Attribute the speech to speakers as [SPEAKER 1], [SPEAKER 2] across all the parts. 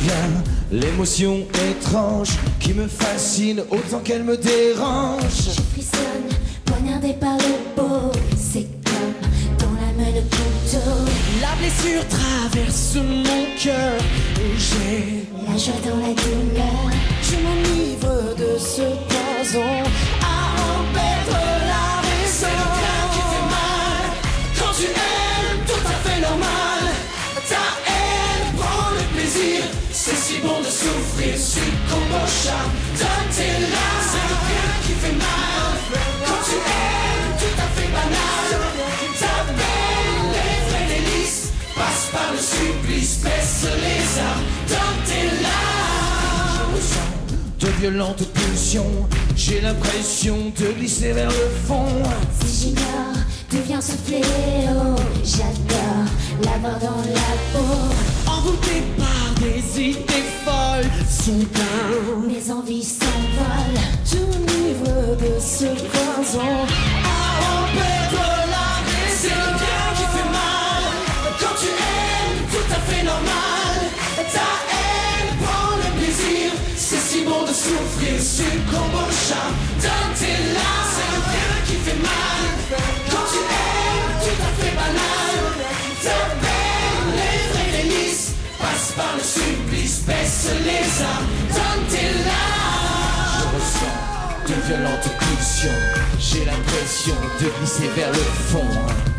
[SPEAKER 1] bien l'émotion étrange qui me fascine autant qu'elle me dérange.
[SPEAKER 2] Je frissonne, poignardé par le beau. C'est comme dans la main de couteau.
[SPEAKER 1] La blessure traverse mon cœur et j'ai
[SPEAKER 2] La joie dans la douleur.
[SPEAKER 1] je m'enivre de ce poison à en perdre la raison. C'est le bien qui fait mal quand tu aimes, tout à fait normal. Ta haine prend le plaisir, c'est si bon de souffrir, succombe au charme, donne tes larmes. C'est le bien qui fait mal quand tu aimes, tout à fait banal. Ta peine, les vrais délices, passe par le supplice, baisse les armes, donne tes larmes. Je ressens de violentes pulsions, j'ai l'impression de glisser vers le fond.
[SPEAKER 2] Si j'ignore d'où vient ce fléau, j'adore l'avoir dans la peau.
[SPEAKER 1] Envoûté par des idées folles, soudain
[SPEAKER 2] Mes envies s'envolent.
[SPEAKER 1] je m'enivre de ce poison à en perdre la raison. C'est le bien qui fait mal quand tu aimes, tout à fait normal. Ta haine prend le plaisir, c'est si bon de souffrir, succombe au charme, donne tes larmes. C'est le bien qui fait mal quand tu aimes, tout à fait banal. Ta peine, les vrais délices, passe par le supplice, baisse les armes, donne tes larmes. Je ressens de violentes pulsions, j'ai l'impression de glisser vers le fond.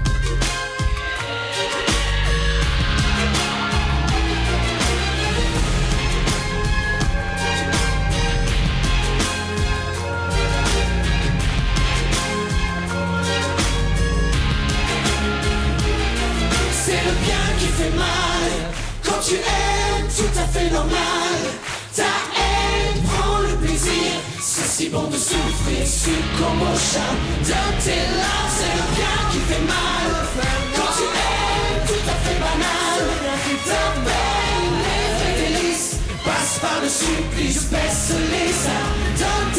[SPEAKER 1] C'est le bien qui fait mal quand tu aimes, tout à fait normal. Ta haine prend le plaisir, c'est si bon de souffrir, succombe au charme, donne tes larmes. C'est le bien qui fait mal quand tu aimes, tout à fait banal. Ta peine, les vrais délices, passe par le supplice, baisse les armes, donne